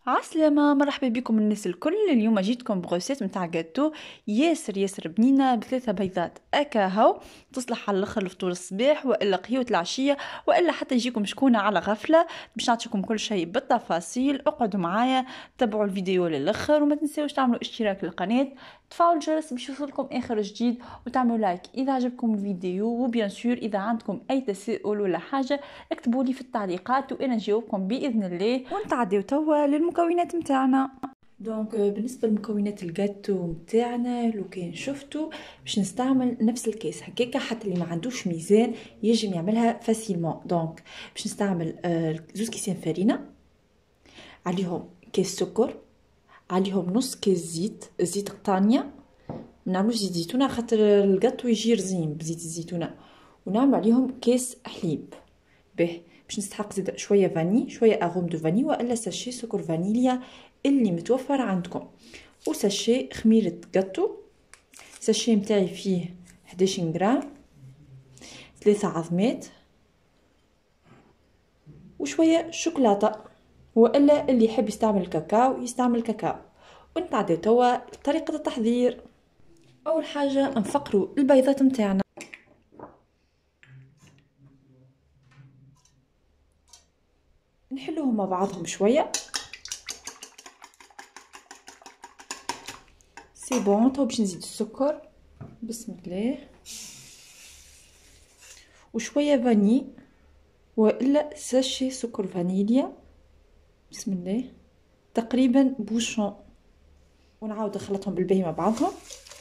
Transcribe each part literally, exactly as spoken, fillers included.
عسلامة، مرحبا بكم الناس الكل. اليوم جيتكم بغوسيت متاع جاتو ياسر ياسر بنينة بثلاثة بيضات اكاهو، تصلح على الاخر لفطور الصباح والا قهيوة العشية والا حتى يجيكم شكونة على غفلة. باش نعطيكم كل شيء بالتفاصيل، اقعدوا معايا تابعوا الفيديو للاخر وما تنساوش تعملوا اشتراك للقناة، تفعلوا الجرس باش يوصلكم اخر جديد وتعملوا لايك اذا عجبكم الفيديو. وبيان سور اذا عندكم اي تساؤل ولا حاجة اكتبوا لي في التعليقات وانا نجاوبكم باذن الله. ونتعداو توا للمكونات متاعنا. دونك بالنسبه لمكونات الجاتو متاعنا لو كان شفتوا باش نستعمل نفس الكيس هكاكا، حتى اللي ما عندوش ميزان يجم يعملها فاسيلمون. دونك باش نستعمل آه زوز كيسين فرينه، عليهم كيس سكر، عليهم نص كيس زيت، زيت قطانيه، نعملو زيت زيتونه خاطر الجاتو يجي رزين بزيت الزيتونه، ونعمل عليهم كيس حليب. به باش نستحق زيد شويه فاني، شويه اغوم دو فاني والا ساشي سكر فانيليا اللي متوفر عندكم، وساشي خميره جاتو. ساشي متاعي فيه حداش غرام، ثلاثة عظمات، وشويه شوكولاته، والا اللي يحب يستعمل كاكاو يستعمل كاكاو. ونتعداو توا لطريقه التحضير. اول حاجه نفقروا البيضات متاعنا، نحلوهم مع بعضهم شويه. سي بون، تو باش نزيد السكر، بسم الله، وشويه فاني والا ساشي سكر فانيليا، بسم الله، تقريبا بوشون، ونعاود نخلطهم بالباهي مع بعضهم.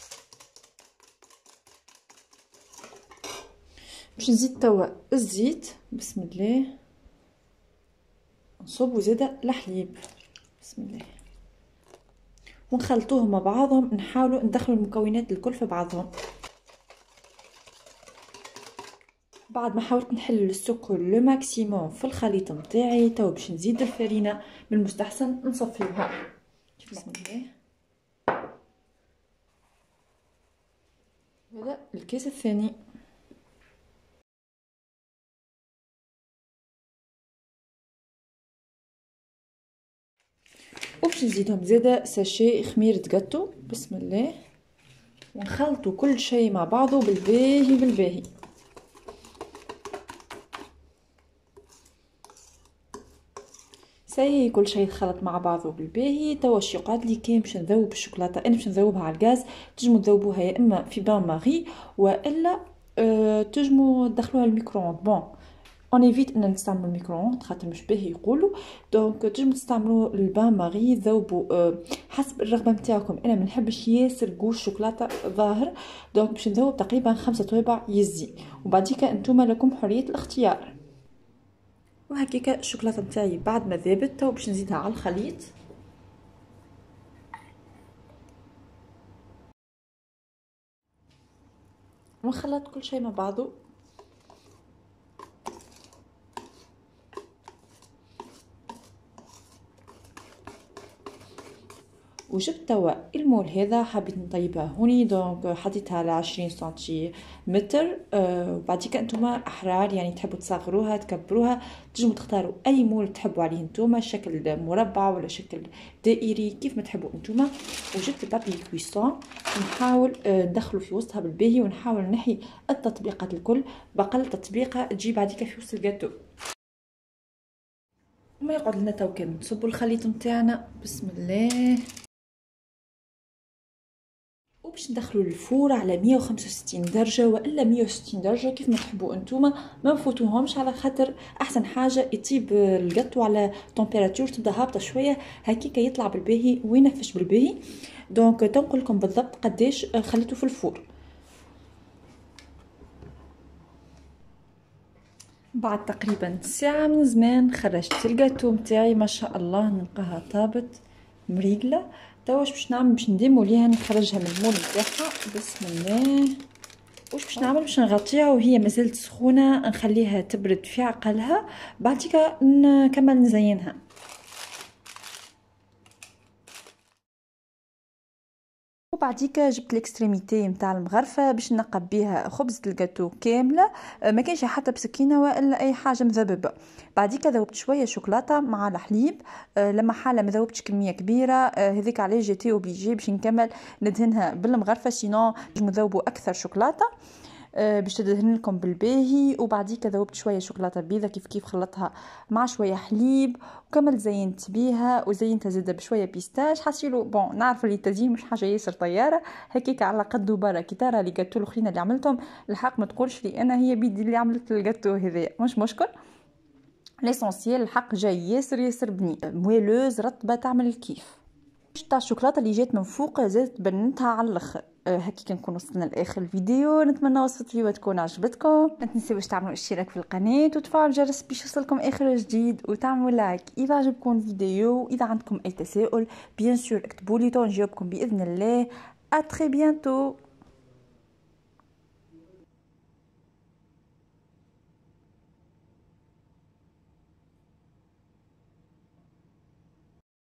باش نزيد توا الزيت، بسم الله، نصب زاده الحليب، بسم الله، ونخلطوهم مع بعضهم. نحاولوا ندخلوا المكونات الكل في بعضهم. بعد ما حاولت نحل السكر لو ماكسيموم في الخليط نتاعي، تو باش نزيد الفرينه، من المستحسن نصفيوها، بسم الله. هذا الكيس الثاني، وباش نزيدهم زاده ساشي خميره جاتو، بسم الله، ونخلطوا كل شيء مع بعضه بالباهي بالباهي. ساي كل شيء يتخلط مع بعضه بالباهي. توا شي يقعد لي كان باش نذوب الشوكولاته، انا باش نذوبها على الغاز. تنجموا تذوبوها يا اما في بان ماغي والا أه تنجموا تدخلوها الميكرووند. بون اون ايفيت ان نستعملوا الميكرووند خاطر مش باهي يقولوا، دونك تنجموا تستعملوا البان ماغي. ذوبوا أه حسب الرغبه نتاعكم. انا ما نحبش ياسر قوش الشوكولاته ظاهر، دونك باش نذوب تقريبا خمسة طوابع يزي، وبعديك انتم لكم حريه الاختيار. وهكاكا الشوكولاته نتاعي بعد ما ذابت، تو باش نزيدها على الخليط، ونخلط كل شيء مع بعضه. وجبت توا المول هذا، حبيت نطيبها هوني، دونك حطيتها على عشرين سنتيمتر. أه وبعديك انتوما احرار، يعني تحبوا تصغروها تكبروها، تنجموا تختاروا اي مول تحبوا عليه انتوما، شكل مربع ولا شكل دائري كيف ما تحبوا انتوما. وجبت بابي كويسون، نحاول أه ندخله في وسطها بالباهي، ونحاول نحي التطبيقات الكل، بقل تطبيقه تجي بعديك في وسط الجاتو. وما يقعد لنا تو كان نصبوا الخليط نتاعنا، بسم الله، وباش ندخلوا الفور على مية وخمسة وستين درجه والا مية وستين درجه كيف ما تحبوا انتوما. ما نفوتوهمش على خاطر احسن حاجه يطيب الجاتو على طمبيراتور تبدا هابطه شويه هكاك يطلع بالباهي وينفش بالباهي. دونك تنقول لكم بالضبط قداش خليته في الفور. بعد تقريبا ساعه من زمان خرجت الجاتو نتاعي، ما شاء الله نلقاها طابت مريقله. توا واش باش نعمل؟ باش نديمو ليها نخرجها من المول نتاعها، بسم الله. واش باش نعمل؟ باش نغطيها وهي مازالت سخونه، نخليها تبرد في عقلها، بعديك نكمل نزينها. وبعديك جبت الاكستريميتي نتاع المغرفه باش نقب بها خبزه الجاتو كامله، ما كانش حتى بسكينه ولا اي حاجه مذببه. بعديك ذوبت شويه شوكولاته مع الحليب، لما حاله ما ذوبتش كميه كبيره، هذيك علاش جيتي اوبليجي باش نكمل ندهنها بالمغرفه، سينو نذوبوا اكثر شوكولاته باش تدهن لكم بالباهي. وبعديك ذوبت شويه شوكولاته بيضه كيف كيف خلطها مع شويه حليب وكمل زينت بيها، وزينتها زاده بشويه بيستاش. حسيلو بون نعرف اللي التزيين مش حاجه ياسر طياره هكيك على قد وبرا كي ترى لي جاتو الاخرين اللي عملتهم الحق ما تقولش لي انا هي بيدي اللي عملت الجاتو هذا، مش مشكل. ليسونسيال الحق جاي ياسر ياسر بنين، مويلوز رطبه تعمل الكيف. تاع الشوكولاته اللي جات من فوق زادت بنتها على الاخر. هكي نكون وصلنا لاخر الفيديو، نتمنى وصفه اليوم تكون عجبتكم. ما تنسيوش تعملوا اشتراك في القناه وتفعلوا الجرس باش يوصلكم اخر جديد، وتعملوا لايك اذا عجبكم الفيديو. واذا عندكم اي تساؤل بيان سور اكتبوا لي نجاوبكم باذن الله. ا تري بيانتو.